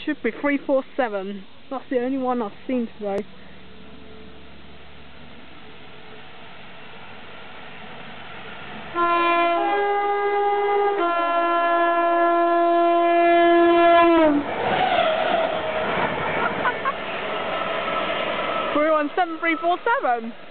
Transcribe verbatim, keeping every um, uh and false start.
should be three four seven. That's the only one I've seen today. We're on seven three four seven.